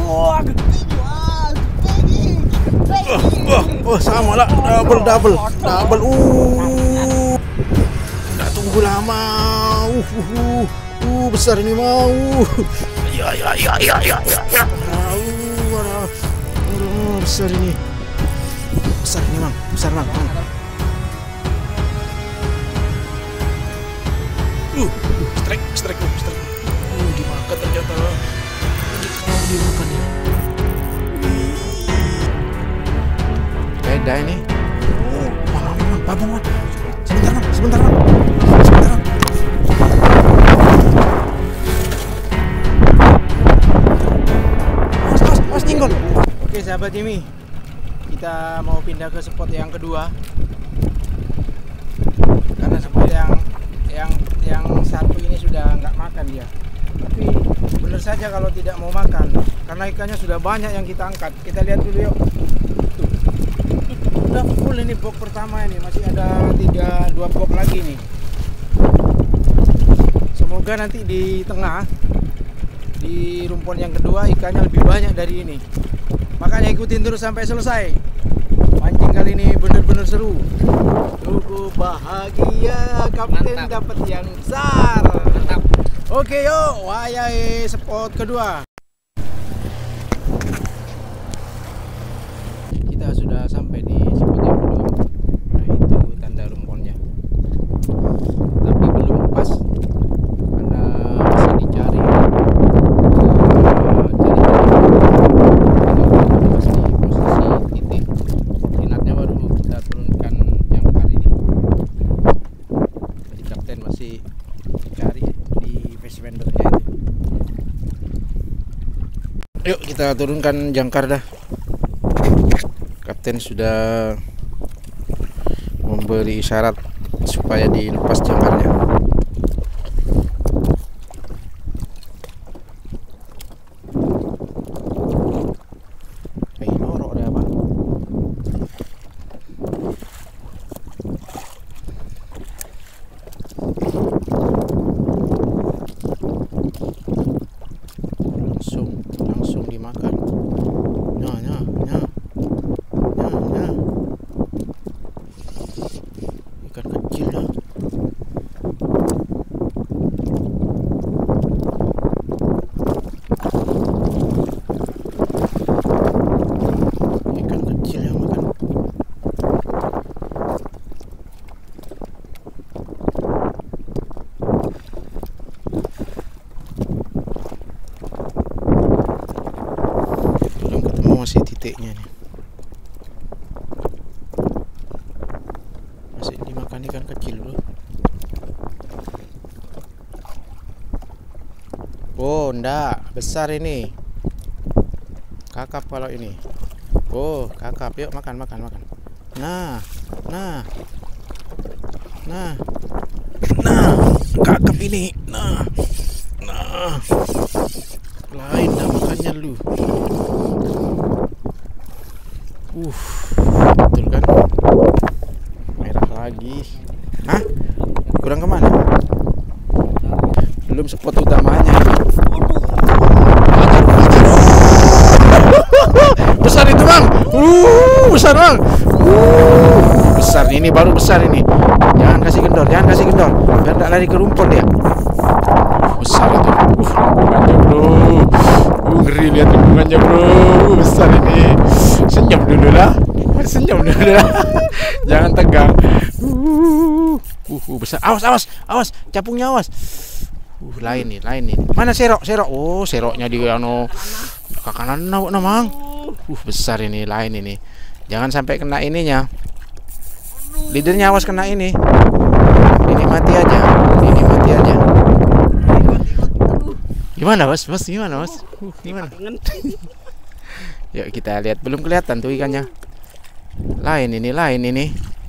Sama lah, double. Nggak tunggu lama. Besar ini mau. Ya. Besar ini. Mang. Besar, Mang. Strike. Dimakan ternyata. Dimakan ya. Beda ini. Mang, babon, Mang. Sebentar, Mang. Awas nyenggol. Oke, sahabat Jimmy. Kita mau pindah ke spot yang kedua. Karena spot yang satu ini sudah nggak makan dia. Tapi benar saja kalau tidak mau makan, karena ikannya sudah banyak yang kita angkat. Kita lihat dulu yuk. Udah full ini box pertama ini, masih ada 2 box lagi nih. Semoga nanti di tengah, di rumpun yang kedua ikannya lebih banyak dari ini. Makanya ikutin terus sampai selesai. Mancing kali ini bener-bener seru. Cukup bahagia, kapten dapat yang besar. Mantap. Oke yuk, wayai spot kedua. Kita sudah sampai di spot yang kedua. Nah, itu tanda rumpunnya. Tapi belum pas karena masih dicari. Masih di posisi titik. Inatnya baru kita turunkan jangkar ini. Jadi kapten masih cari di face vendernya itu. Yuk kita turunkan jangkar dah. Kapten sudah memberi isyarat supaya dilepas jangkarnya. Norok ada apa? Langsung dimakan. Nah. Ikan kecil ya. Ikan kecil yang makan. Belum ketemu, masih titiknya nih. Masih dimakan ikan kecil bro. Oh enggak, besar ini. Kakap kalau ini. Oh kakap, yuk makan. Nah kakap ini. Nah lain dah makannya lu. Betul kan? Merah lagi. Hah? Kurang kemana? Belum spot utamanya. Besar itu bang. Besar bang. Besar ini, baru besar ini. Jangan kasih kendor. Biar tak lari ke rumpun dia. Besar itu. Lingkungannya bro. Ngeri lihat lingkungannya bro. Besar ini. Senyum dulu lah. Jangan tegang. Besar. Awas. Capungnya awas. Lain nih. Mana serok? Oh, seroknya di kakanan namang. Besar ini, lain ini. Jangan sampai kena ininya. Leadernya awas kena ini. Ini mati aja. Gimana, Bos? Gimana? Yuk kita lihat, belum kelihatan tuh ikannya. Lain ini.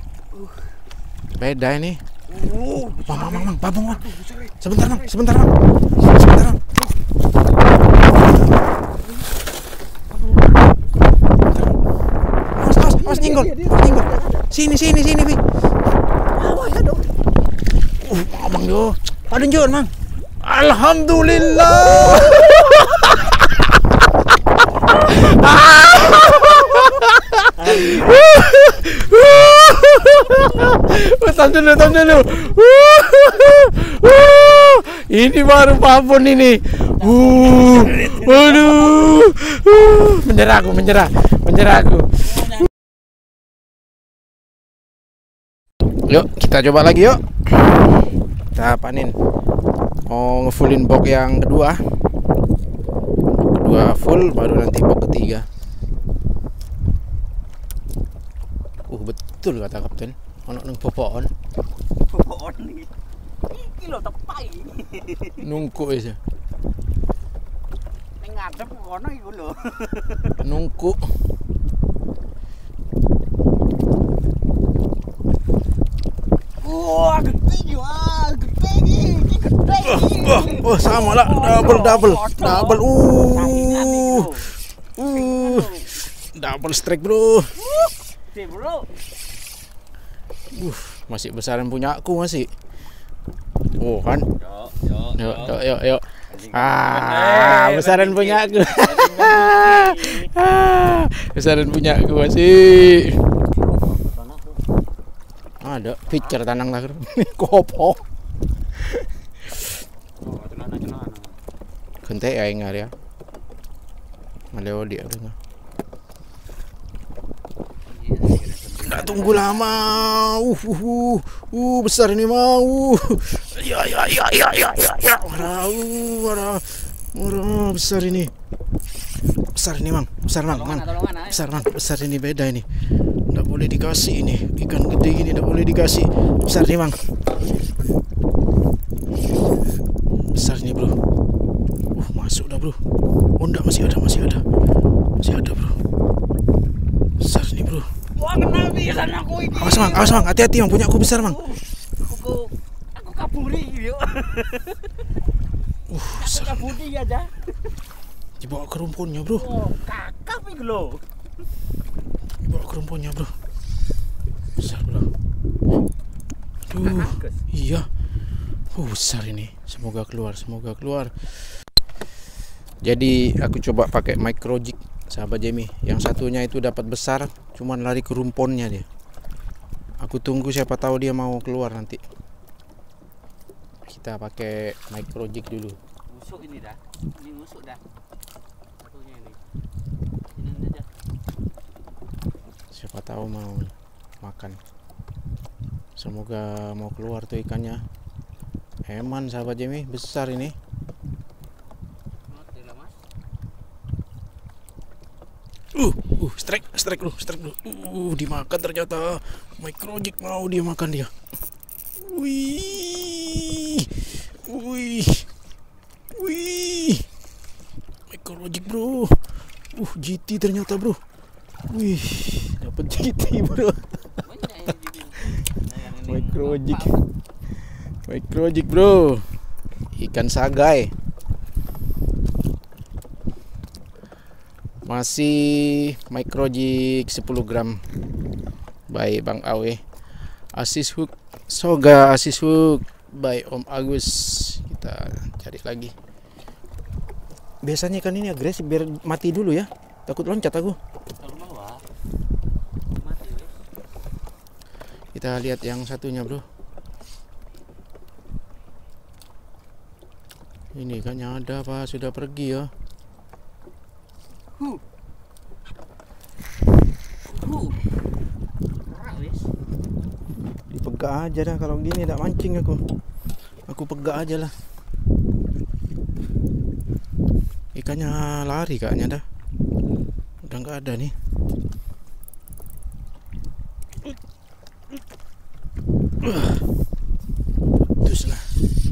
Beda ini. Mang, babong. Sebentar, Mang. Awas nyenggol. Sini, Bi. Awas dong. Abang yo. Padun Mang. Alhamdulillah. Tahan dulu. Ini baru babon ini. Waduh. Menyerah aku. Yuk, kita coba lagi yuk. Kita panin. Mau ngefullin box yang kedua. Kedua full, baru nanti box ketiga. Betul kata kapten. Ono nang popoon. Popoon iki. Iki lho tepai. Nungku wis. Ning ngadep kono iku lho. Nungku. Wah, gede iki. Oh, sama lah. Double. Double strike, bro. Bro. Masih besaran punya aku masih. Oh kan? Yuk. Besaran punya aku. Besaran punya aku masih. Ada picture tanang lah. Kopo. Kente ya ingat ya. Maleo dia udah. Nggak tunggu lama. Besar ini mau. Ya. Warah, besar ini. Besar ini, Mang. Besar ini, beda ini. Nggak boleh dikasih ini. Ikan gede gini nggak boleh dikasih. Besar ini, Mang. Besar ini, bro. Masuk dah, bro. Oh, enggak, masih ada, bro. Besar ini, bro. Wah, kena pisan aku iki. Awas, Mang. Hati-hati, Mang. Punya aku besar, Mang. Aku kaburi yuk. Besar. Kaburi aja. Dibawa ke rumpunnya, bro. Oh, kakap iki lho. Dibawa ke rumpunnya, bro. Besar, bro. Aduh. Iya. Besar ini. Semoga keluar. Jadi aku coba pakai micro jig, sahabat Jamie. Yang satunya itu dapat besar, cuman lari ke rumpunnya dia. Aku tunggu, siapa tahu dia mau keluar nanti. Kita pakai micro jig dulu. Musuk ini dah. Ini musuk dah. Satunya ini. Ini aja. Siapa tahu mau makan. Semoga mau keluar tuh ikannya. Eman sahabat Jamie, besar ini. Strike bro. Dimakan ternyata. Micro jig mau dia makan dia. Wih. Micro jig bro. GT ternyata bro. Wih, dapat GT bro. Micro jig bro. Ikan sagai. Masih micro jig 10 gram by Bang Awe. Asis hook Soga Asis hook by Om Agus. Kita cari lagi. Biasanya ikan ini agresif, biar mati dulu ya. Takut loncat aku. Kita lihat yang satunya bro. Ini ikannya ada apa sudah pergi ya. Dipegak aja dah, kalau gini tak mancing aku pegak aja lah. Ikannya lari kayaknya dah, udah nggak ada nih. Terus lah.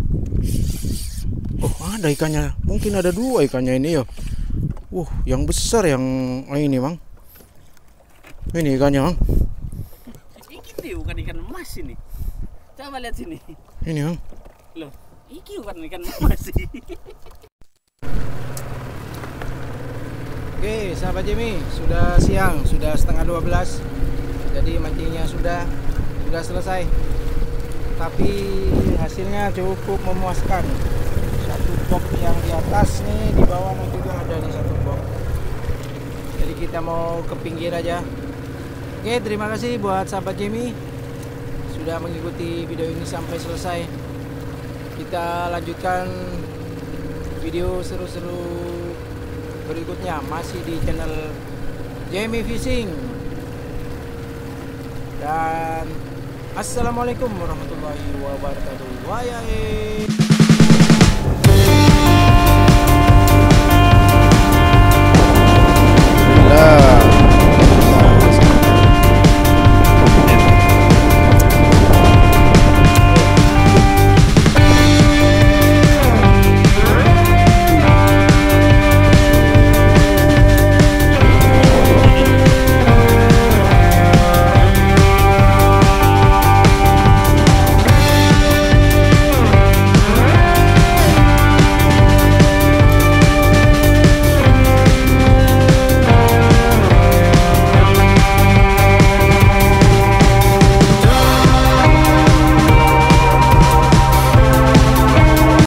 Oh, ada ikannya, mungkin ada 2 ikannya ini ya. Yang besar yang ini Mang. Ini ikannya Mang. Ini bukan ikan emas ini. Coba lihat sini. Ini Mang. Loh, ini bukan ikan emas sih. Oke, sahabat Jamie, sudah siang, sudah setengah 12. Jadi mancingnya sudah selesai. Tapi hasilnya cukup memuaskan. Satu box yang di atas nih, di bawah juga ada nih satu box. Jadi kita mau ke pinggir aja. Oke, terima kasih buat sahabat Jamie sudah sudah mengikuti video ini sampai selesai. Kita lanjutkan video seru-seru berikutnya masih di channel Jamie Fishing. Dan assalamualaikum warahmatullahi wabarakatuh. Wayai.